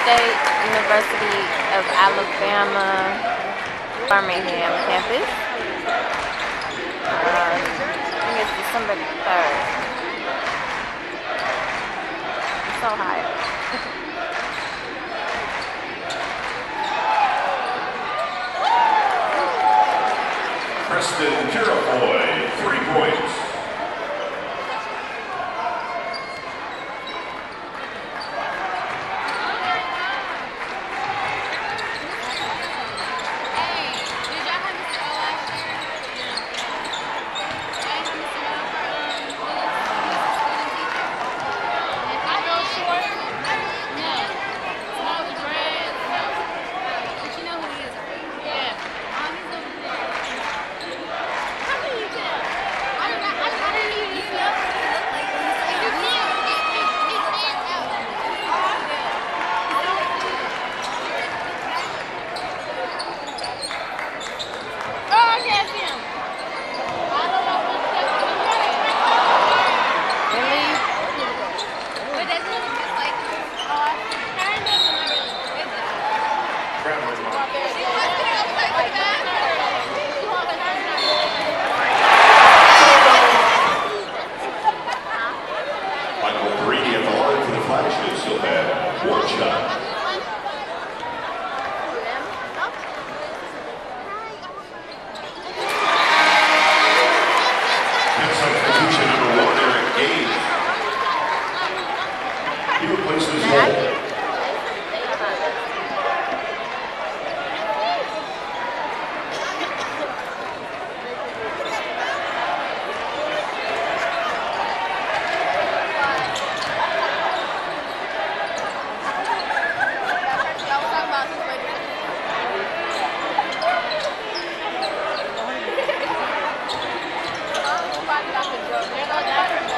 State University of Alabama, Birmingham campus. I think it's December 3rd. It's Ohio. Preston Tirafoy, 3 points. Michael Porrini at the line for the Flashes. He'll have 1 shot. And substitution number 1, Eric Gage. He replaces Hole. They're not